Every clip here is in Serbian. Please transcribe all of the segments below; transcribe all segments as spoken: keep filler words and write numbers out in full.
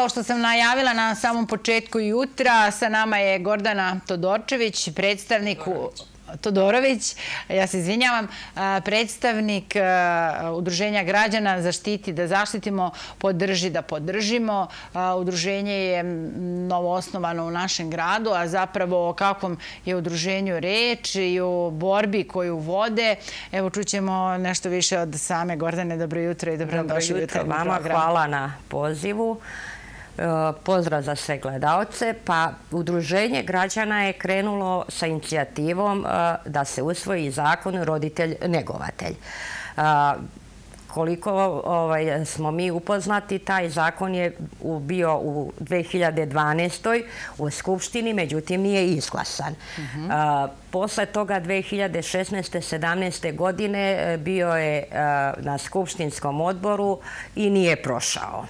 kao što sam najavila na samom početku jutra, sa nama je Gordana Todorčević, predstavnik Todorović, ja se izvinjavam, predstavnik Udruženja građana Zaštiti da zaštitimo, podrži da podržimo. Udruženje je novoosnovano u našem gradu, a zapravo o kakvom je udruženju reč i o borbi koju vode. Evo, čućemo nešto više od same Gordane. Dobro jutro i dobrodošli u jutarnji program. Dobro jutro vama, hvala na pozivu. Pozdrav za sve gledalce. Pa Udruženje građana je krenulo sa inicijativom da se usvoji zakon roditelj-negovatelj. Koliko smo mi upoznati, taj zakon je bio u dve hiljade dvanaestoj u Skupštini, međutim nije izglasan. Posle toga dve hiljade šesnaeste sedamnaeste godine bio je na Skupštinskom odboru i nije prošao.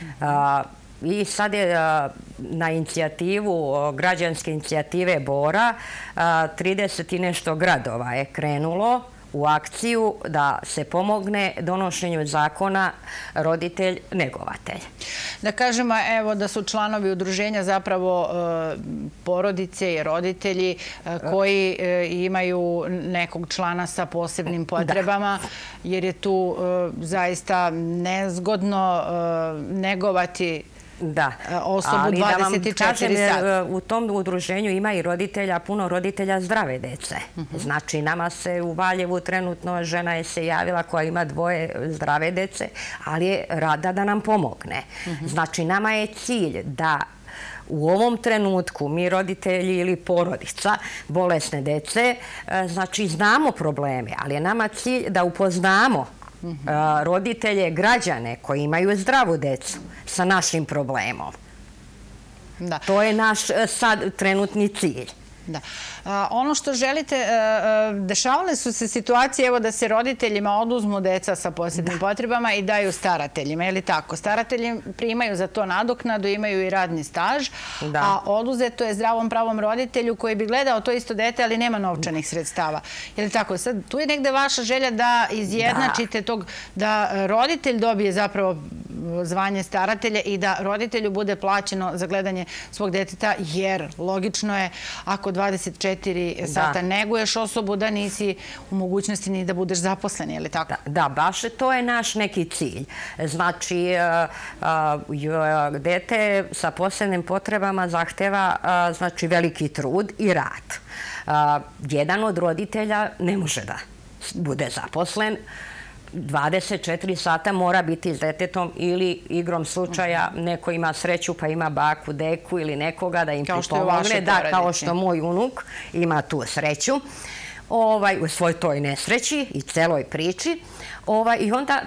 I sad je na inicijativu, građanske inicijative Bora, trideset i nešto gradova je krenulo u akciju da se pomogne donošenju zakona roditelj-negovatelj. Da kažemo, evo, da su članovi udruženja zapravo porodice i roditelji koji imaju nekog člana sa posebnim potrebama, jer je tu zaista nezgodno negovati osobu dvadeset četiri sata. U tom udruženju ima i roditelja, puno roditelja zdrave dece. Znači, nama se u Valjevu trenutno žena je se javila koja ima dvoje zdrave dece, ali je rada da nam pomogne. Znači, nama je cilj da u ovom trenutku mi roditelji ili porodica bolesne dece, znači znamo probleme, ali je nama cilj da upoznamo roditelje, građane koji imaju zdravu decu sa našim problemom. To je naš sad trenutni cilj. Ono što želite, dešavale su se situacije evo da se roditeljima oduzmu deca sa posebnim potrebama i daju starateljima, je li tako? Staratelji primaju za to nadoknadu, imaju i radni staž, a oduzeto je zdravom pravom roditelju koji bi gledao to isto dete, ali nema novčanih sredstava. Je li tako? Sad, tu je negde vaša želja da izjednačite tog, da roditelj dobije zapravo zvanje staratelja i da roditelju bude plaćeno za gledanje svog deteta, jer logično je ako dvadeset četiri sata neguješ osobu da nisi u mogućnosti ni da budeš zaposlen, je li tako? Da, baš to je naš neki cilj. Znači, dete sa posebnim potrebama zahteva veliki trud i rad. Jedan od roditelja ne može da bude zaposlen, dvadeset četiri sata mora biti s detetom ili igrom slučaja neko ima sreću pa ima baku, deku ili nekoga da im pomogne. Da, kao što moj unuk ima tu sreću u svoj toj nesreći i celoj priči. I onda,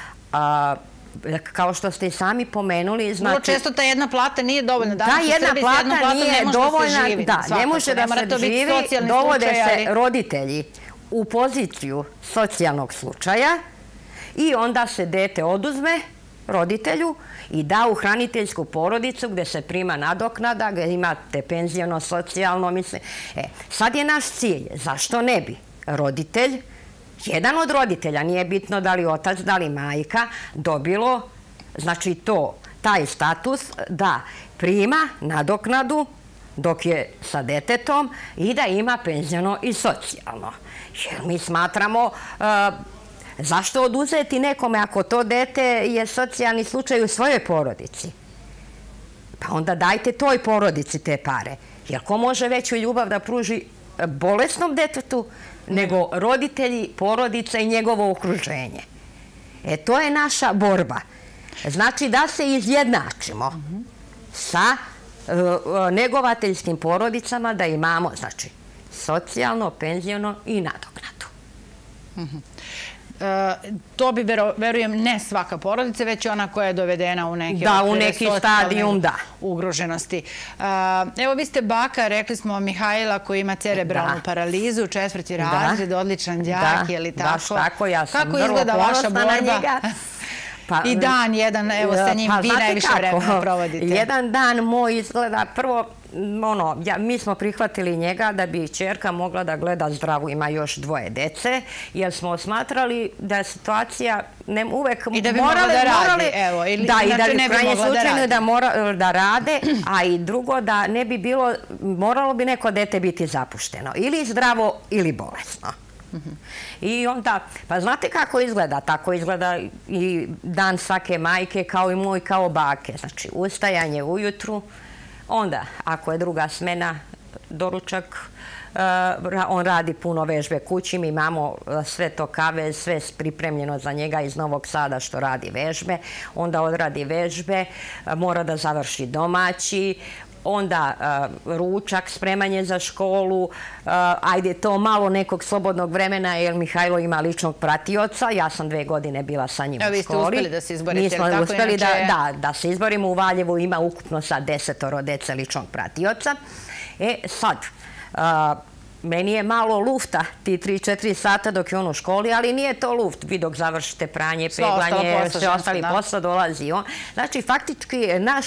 kao što ste i sami pomenuli... Vrlo često ta jedna plata nije dovoljna. Da, jedna plata nije dovoljna. Da, ne može da se živi. Dovode se roditelji u poziciju socijalnog slučaja i onda se dete oduzme roditelju i da u hraniteljsku porodicu gde se prima nadoknada, gde imate penziono, socijalno, mislim. Sad je naš cilj, zašto ne bi roditelj, jedan od roditelja, nije bitno da li otac, da li majka, dobilo, znači to, taj status da prima nadoknadu dok je sa detetom i da ima penziono i socijalno. Jer mi smatramo, zašto oduzeti nekome ako to dete je socijalni slučaj u svojoj porodici? Pa onda dajte toj porodici te pare. Jer ko može veću ljubav da pruži bolesnom detetu nego roditelji, porodica i njegovo okruženje? E, to je naša borba. Znači da se izjednačimo sa negovateljskim porodicama, da imamo, znači, socijalno, penziono i nadoknadu. To bi, verujem, ne svaka porodica, već ona koja je dovedena u neke socijalne ugroženosti. Evo, vi ste baka, rekli smo Mihajla koji ima cerebralnu paralizu, četvrti razred, odličan đak, je li tako? Da, baš tako, ja sam vrlo ponosna na njega. I dan jedan, evo sa njim vi najviše vremena provodite. Jedan dan moj izgleda, prvo ono, mi smo prihvatili njega da bi ćerka mogla da gleda zdravu, ima još dvoje dece, jer smo smatrali da je situacija uvek morali... I da bi mogla da radi, evo, ili inače ne bi mogla da radi. Da rade, a i drugo da ne bi bilo, moralo bi neko dete biti zapušteno. Ili zdravo, ili bolesno. I onda, pa znate kako izgleda? Tako izgleda i dan svake majke, kao i moj, kao bake. Znači, ustajanje ujutru, onda, ako je druga smena, doručak, on radi puno vežbe kući, mi imamo sve to kave, sve pripremljeno za njega iz Novog Sada što radi vežbe, onda odradi vežbe, mora da završi domaći, onda ručak, spremanje za školu, ajde to malo nekog slobodnog vremena jer Mihajlo ima ličnog pratioca, ja sam dve godine bila sa njim u školi. Vi ste uspeli da se izborite? Mi smo uspeli da se izborimo, u Valjevu ima ukupno sad desetoro dece ličnog pratioca. E sad, meni je malo lufta ti tri četiri sata dok je on u školi, ali nije to luft. Vi dok završite pranje, peglanje, sve ostali posla dolazi on. Znači, faktički naš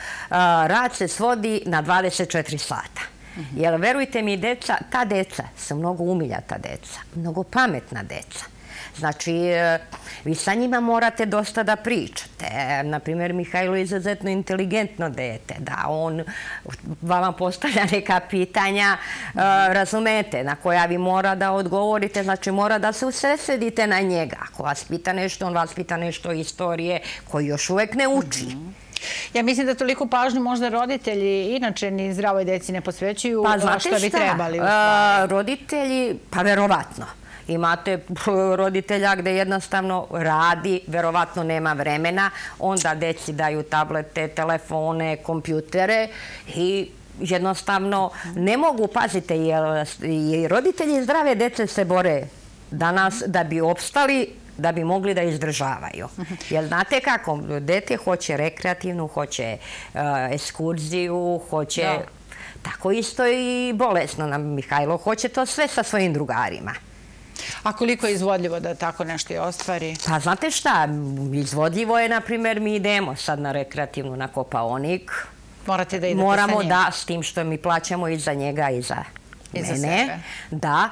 rad se svodi na dvadeset četiri sata. Jer, verujte mi, deca, ta deca su mnogo umiljata deca, mnogo pametna deca. Znači, vi sa njima morate dosta da pričate. Naprimjer, Mihajlo je izuzetno inteligentno dete, da on vama postavlja neka pitanja, razumete, na koja vi mora da odgovorite, znači mora da se usredsredite na njega. Ako vas pita nešto, on vas pita nešto istorije koji još uvek ne uči. Ja mislim da toliko pažnju možda roditelji inače ni zdravoj deci ne posvećuju što bi trebali. Roditelji, pa verovatno. Imate roditelja gde jednostavno radi, verovatno nema vremena, onda deci daju tablete, telefone, kompjutere i jednostavno ne mogu, pazite, jer roditelji zdrave dece se bore danas da bi opstali, da bi mogli da izdržavaju. Jer znate kako, dete hoće rekreativnu, hoće ekskurziju, hoće... Tako isto i bolesno nam Mihajlo, hoće to sve sa svojim drugarima. A koliko je izvodljivo da tako nešto i ostvari? Pa znate šta, izvodljivo je, na primjer, mi idemo sad na rekreativnu, na Kopaonik. Morate da idete sa njim? Moramo, da, s tim što mi plaćamo i za njega i za mene. Da,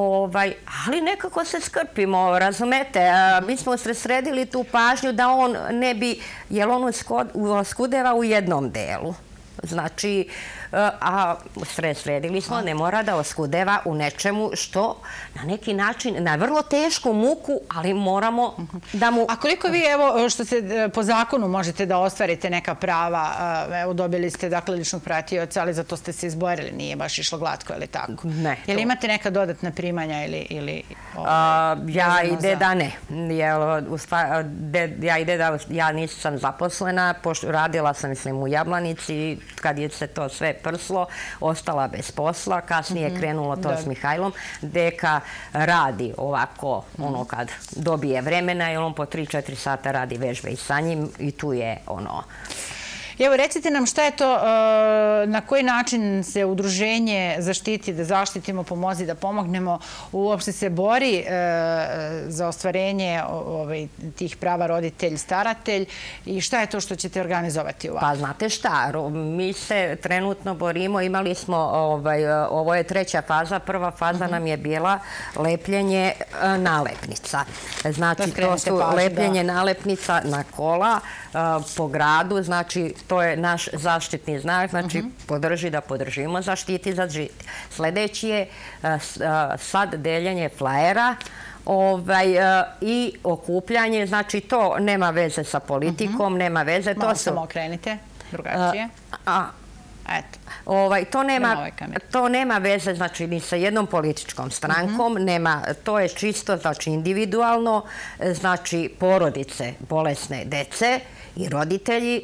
ali nekako se skrpimo, razumete? Mi smo sredili tu pažnju da on ne bi, jer on oskudeva u jednom delu. Znači, a sredili smo, ne mora da oskudeva u nečemu što na neki način, na vrlo tešku muku, ali moramo da mu... A koliko vi, evo, što se po zakonu možete da ostvarite neka prava, evo, dobili ste, dakle, ličnog pratioca, ali za to ste se izborili, nije baš išlo glatko, ili tako? Ne. Je li imate neka dodatna primanja ili... Ja i deda ne. Ja i deda, ja nisam zaposlena, radila sam, mislim, u Jablanici, kad je se to sve prslo, ostala bez posla, kasnije je krenulo to s Mihajlom. Deka radi ovako, ono kad dobije vremena, jer on po tri četiri sata radi vežbe i sa njim i tu je ono... Evo, recite nam šta je to, na koji način se udruženje zaštiti, da zaštitimo, pomozi, da pomognemo, uopšte se bori za ostvarenje tih prava roditelj, staratelj i šta je to što ćete organizovati ovako? Pa znate šta, mi se trenutno borimo, imali smo, ovo je treća faza, prva faza nam je bila lepljenje nalepnica. Znači, to su lepljenje nalepnica na kola po gradu, znači, to je naš zaštitni znak, znači podrži da podržimo, zaštiti, zaštiti. Sljedeći je sad deljenje flajera i okupljanje, znači to nema veze sa politikom, nema veze. Malo samo okrenite, drugačije. Eto. To nema veze, znači, ni sa jednom političkom strankom, to je čisto, znači, individualno, znači, porodice, bolesne dece i roditelji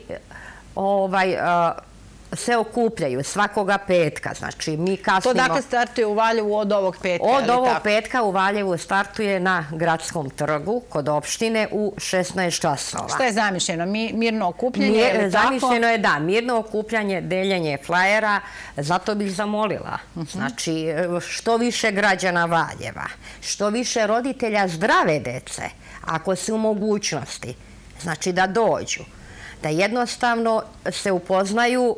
se okupljaju svakoga petka. Znači, mi kasnimo... To dakle startuje u Valjevu od ovog petka? Od ovog petka u Valjevu startuje na Gradskom trgu kod opštine u šesnaest časova. Šta je zamišljeno? Mirno okupljanje ili tako? Zamišljeno je, da, mirno okupljanje, deljenje flajera. Zato bih zamolila. Znači, što više građana Valjeva, što više roditelja zdrave dece, ako su u mogućnosti, znači da dođu, da jednostavno se upoznaju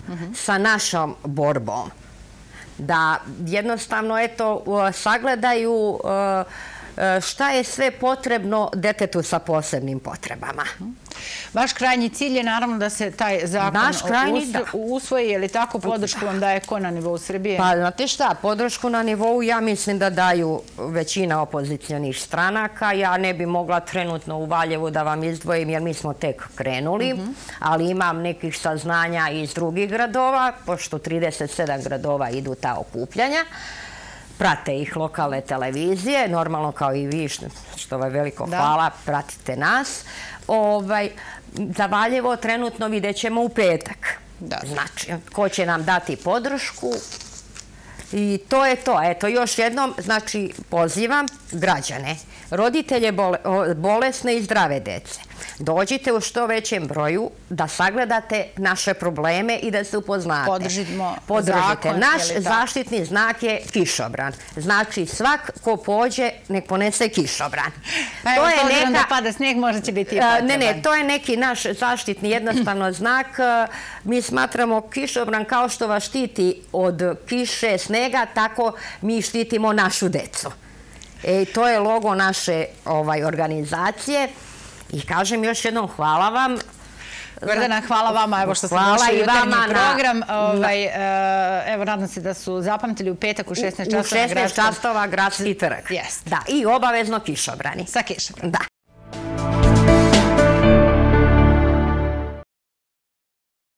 sa našom borbom. Da jednostavno, eto, sagledaju šta je sve potrebno detetu sa posebnim potrebama. Vaš krajnji cilj je naravno da se taj zakon usvoji, je li tako? Podršku vam daje ko na nivou Srbije? Pa, znate šta, podršku na nivou ja mislim da daju većina opozicionih stranaka. Ja ne bi mogla trenutno u Valjevu da vam izdvojim jer mi smo tek krenuli, ali imam nekih saznanja iz drugih gradova, pošto trideset sedam gradova idu ta okupljanja. Prate ih lokalne televizije, normalno kao i vi, što vam veliko hvala, pratite nas. Za Valjevo trenutno vidjet ćemo u petak. Znači, ko će nam dati podršku i to je to. Eto, još jednom, znači, pozivam građane, roditelje bolesne i zdrave dece. Dođite u što većem broju da sagledate naše probleme i da se upoznate. Podržite. Naš zaštitni znak je kišobran. Znači, svak ko pođe, nek ponese kišobran. Pa evo, s obzirom da pada snijeg, možda će biti i potreban. Ne, ne, to je neki naš zaštitni jednostavno znak. Mi smatramo kišobran kao što vas štiti od kiše, snega, tako mi štitimo našu decu. To je logo naše organizacije. I kažem još jednom hvala vam. Gordana, hvala vama evo što ste došli u jutarnji program. Evo, nadam se da su zapamtili u petak u šesnaest časova. U šesnaest časova Gradski trg. Da, i obavezno kišobrani. Sa kišobranom. Da.